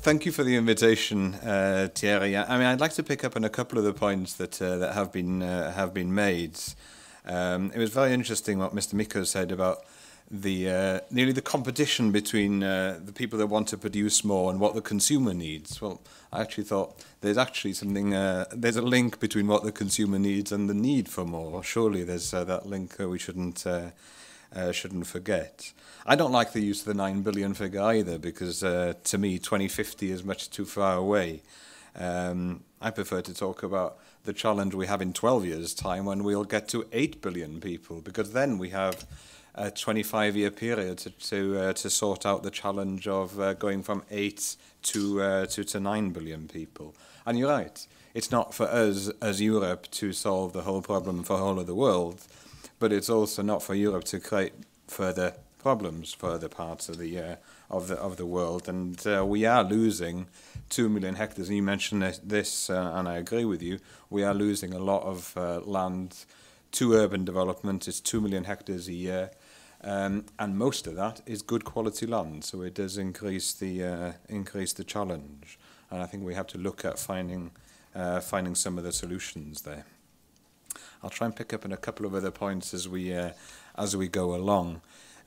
thank you for the invitation, Thierry. I mean, I'd like to pick up on a couple of the points that have been made. It was very interesting what Mr. Miko said about nearly the competition between the people that want to produce more and what the consumer needs. Well, I actually thought there's actually there's a link between what the consumer needs and the need for more. Surely there's that link that we shouldn't forget. I don't like the use of the 9 billion figure either, because to me 2050 is much too far away. I prefer to talk about the challenge we have in 12 years' time, when we'll get to 8 billion people, because then we have a 25-year period to sort out the challenge of going from 8 to 9 billion people. And you're right, it's not for us as Europe to solve the whole problem for the whole of the world, but it's also not for Europe to create further problems for other parts of the world. And we are losing 2 million hectares. And you mentioned this, and I agree with you. We are losing a lot of land to urban development. It's 2 million hectares a year, and most of that is good quality land. So it does increase the challenge. And I think we have to look at finding some of the solutions there. I'll try and pick up on a couple of other points as we go along.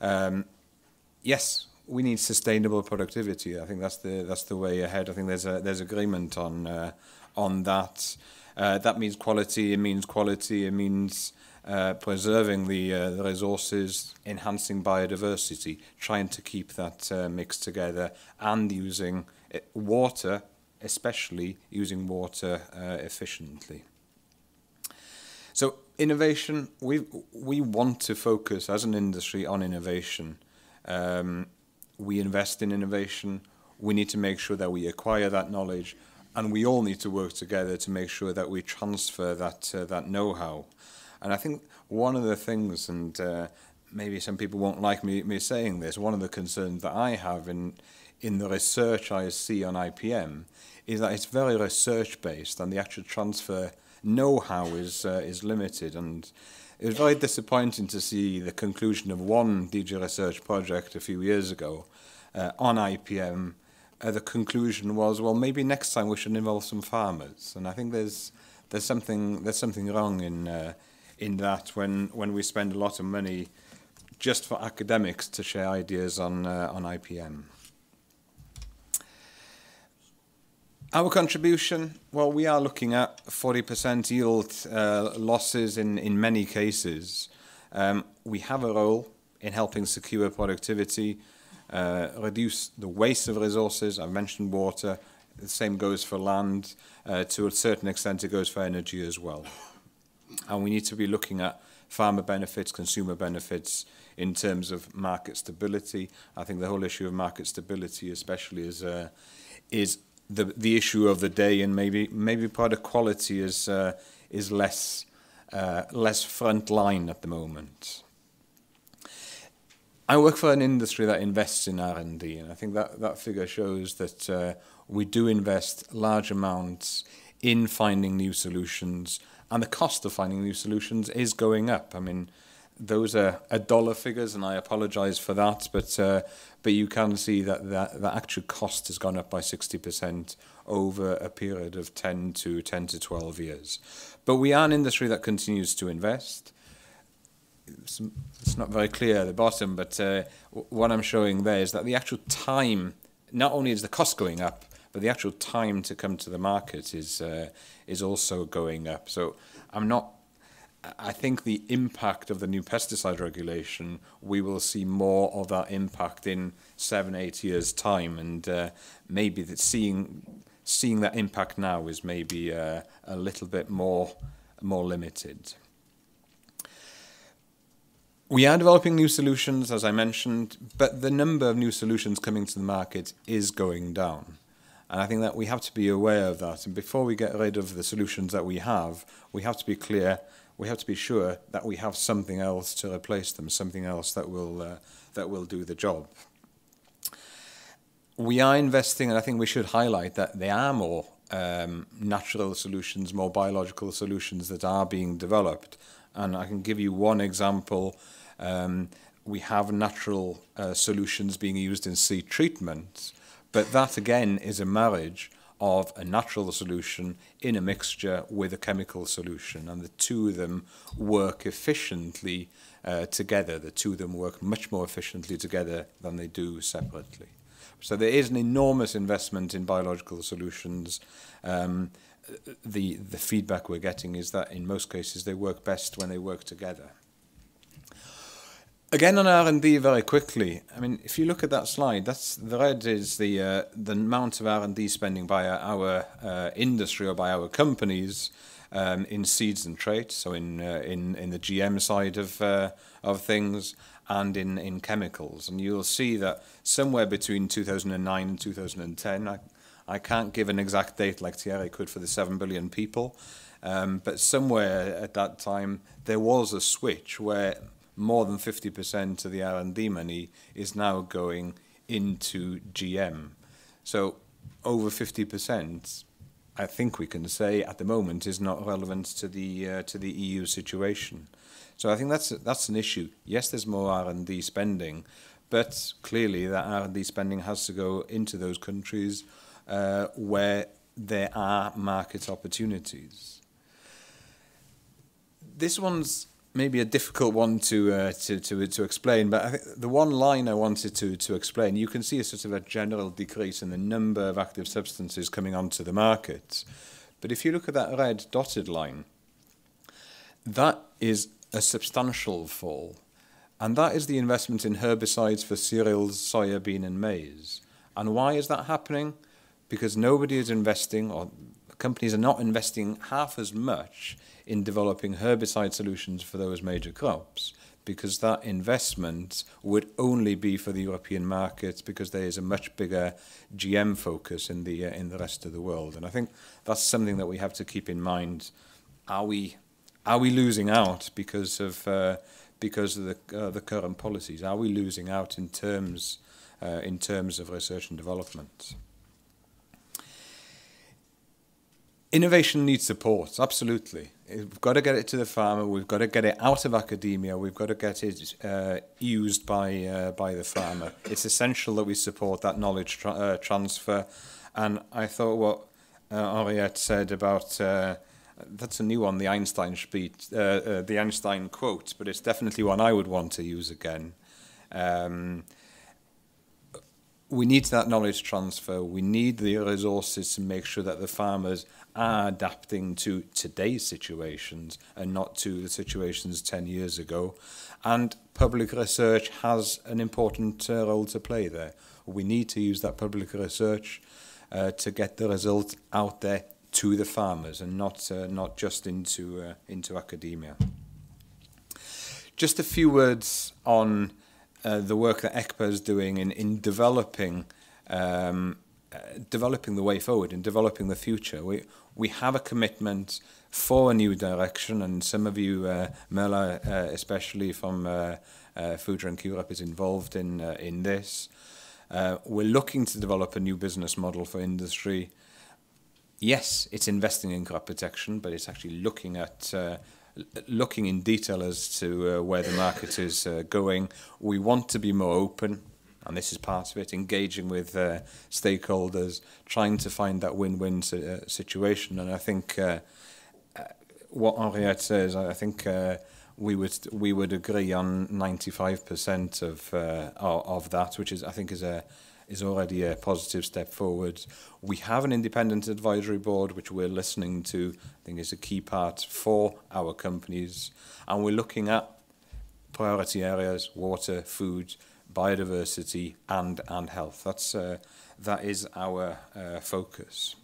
Yes, we need sustainable productivity. I think that's the way ahead. I think there's agreement on that. That means quality. It means quality. It means preserving the resources, enhancing biodiversity, trying to keep that mixed together, and using water, especially using water efficiently. So innovation, we want to focus as an industry on innovation. We invest in innovation. We need to make sure that we acquire that knowledge, and we all need to work together to make sure that we transfer that know-how. And I think one of the things, and maybe some people won't like me saying this, one of the concerns that I have in the research I see on IPM is that it's very research-based, and the actual transfer know-how is limited. And it was very disappointing to see the conclusion of one DG Research project a few years ago on IPM. The conclusion was, well, maybe next time we should involve some farmers. And I think there's something wrong in that when we spend a lot of money just for academics to share ideas on IPM. Our contribution, well, we are looking at 40% yield losses in many cases. We have a role in helping secure productivity, reduce the waste of resources. I've mentioned water. The same goes for land. To a certain extent, it goes for energy as well. And we need to be looking at farmer benefits, consumer benefits in terms of market stability. I think the whole issue of market stability especially is the issue of the day, and maybe product quality is less front line at the moment. I work for an industry that invests in R&D, and I think that figure shows that we do invest large amounts in finding new solutions, and the cost of finding new solutions is going up. I mean, those are dollar figures, and I apologize for that, but you can see that the actual cost has gone up by 60% over a period of 10 to 12 years. But we are an industry that continues to invest. It's not very clear at the bottom, but what I'm showing there is that the actual time, not only is the cost going up, but the actual time to come to the market is also going up. So I think the impact of the new pesticide regulation, we will see more of that impact in 7-8 years' time, and maybe that seeing that impact now is maybe a little bit more limited. We are developing new solutions, as I mentioned, but the number of new solutions coming to the market is going down. And I think that we have to be aware of that. And before we get rid of the solutions that we have to be clear, we have to be sure that we have something else to replace them, something else that will do the job. We are investing, and I think we should highlight that there are more natural solutions, more biological solutions that are being developed. And I can give you one example. We have natural solutions being used in seed treatment, But that again is a marriage of a natural solution in a mixture with a chemical solution, and the two of them work efficiently together. The two of them work much more efficiently together than they do separately. So there is an enormous investment in biological solutions. The feedback we're getting is that in most cases they work best when they work together. Again on R&D very quickly, I mean, if you look at that slide, that's the red is the amount of R&D spending by our industry or by our companies in seeds and traits, so in the GM side of things, and in chemicals. And you'll see that somewhere between 2009 and 2010, I can't give an exact date like Thierry could for the 7 billion people, but somewhere at that time there was a switch where more than 50% of the R&D money is now going into GM. So over 50%, I think we can say at the moment, is not relevant to the EU situation. So I think that's an issue. Yes, there's more R&D spending, but clearly that R&D spending has to go into those countries where there are market opportunities. This one's maybe a difficult one to explain, but I think the one line I wanted to explain, you can see a sort of a general decrease in the number of active substances coming onto the market. But if you look at that red dotted line, that is a substantial fall. And that is the investment in herbicides for cereals, soya bean and maize. And why is that happening? Because nobody is investing, or companies are not investing half as much in developing herbicide solutions for those major crops, because that investment would only be for the European markets, because there is a much bigger GM focus in the rest of the world. And I think that's something that we have to keep in mind. Are we losing out because of the current policies? Are we losing out in terms of research and development? Innovation needs support, absolutely. We've got to get it to the farmer, we've got to get it out of academia, we've got to get it used by the farmer. It's essential that we support that knowledge transfer. And I thought what Henriette said about, that's a new one, the Einstein speech, the Einstein quote, but it's definitely one I would want to use again. We need that knowledge transfer. We need the resources to make sure that the farmers are adapting to today's situations and not to the situations 10 years ago. And public research has an important role to play there. We need to use that public research to get the result out there to the farmers and not just into academia. Just a few words on the work that ECPA is doing in developing the way forward, in developing the future. We have a commitment for a new direction, and some of you, Merla especially from Food Drink Europe, is involved in this. We're looking to develop a new business model for industry. Yes, it's investing in crop protection, but it's actually looking at looking in detail as to where the market is going. We want to be more open, and this is part of it, engaging with stakeholders, trying to find that win-win situation. And I think what Henriette says, I think we would agree on 95% of that, which I think is already a positive step forward. We have an independent advisory board which we're listening to. I think is a key part for our companies, and we're looking at priority areas: water, food, biodiversity, and health. That is our focus.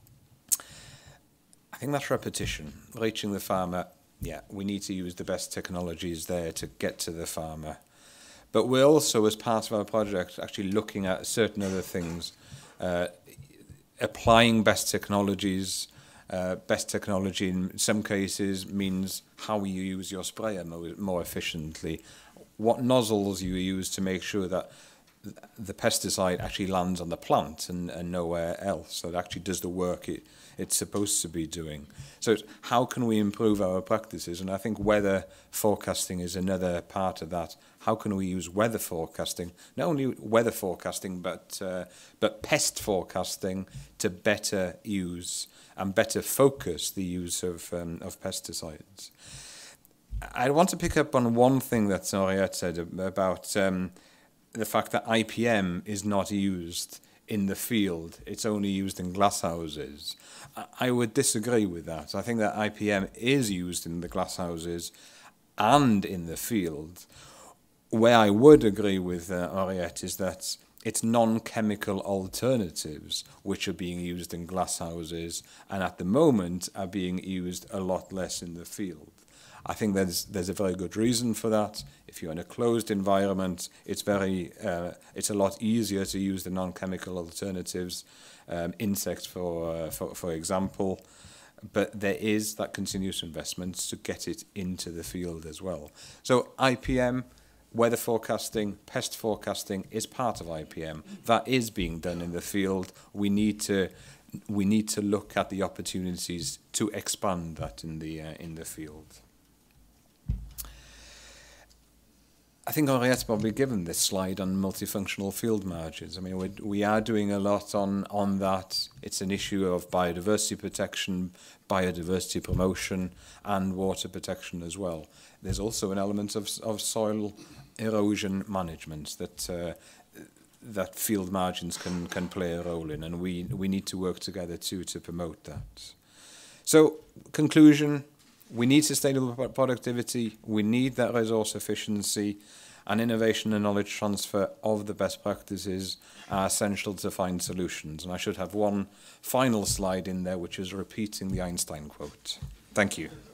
I think that's repetition, reaching the farmer. Yeah, we need to use the best technologies there to get to the farmer. But we're also, as part of our project, actually looking at certain other things, applying best technologies. Best technology in some cases means how you use your sprayer more efficiently, what nozzles you use to make sure that the pesticide actually lands on the plant and nowhere else. So it actually does the work it's supposed to be doing. So how can we improve our practices? And I think weather forecasting is another part of that. How can we use weather forecasting, not only weather forecasting, but pest forecasting to better use and better focus the use of pesticides? I want to pick up on one thing that Henriette said about the fact that IPM is not used in the field. It's only used in glasshouses. I would disagree with that. I think that IPM is used in the glasshouses and in the field. Where I would agree with Henriette is that it's non-chemical alternatives which are being used in glasshouses and at the moment are being used a lot less in the field. I think there's a very good reason for that. If you're in a closed environment, it's a lot easier to use the non-chemical alternatives, insects for example. But there is that continuous investment to get it into the field as well. So IPM, weather forecasting, pest forecasting is part of IPM. That is being done in the field. We need to look at the opportunities to expand that in the field. I think Henriette's probably given this slide on multifunctional field margins. I mean, we are doing a lot on that. It's an issue of biodiversity protection, biodiversity promotion, and water protection as well. There's also an element of soil erosion management that field margins can play a role in, and we need to work together too to promote that. So, conclusion. We need sustainable productivity, we need that resource efficiency, and innovation and knowledge transfer of the best practices are essential to find solutions. And I should have one final slide in there, which is repeating the Einstein quote. Thank you.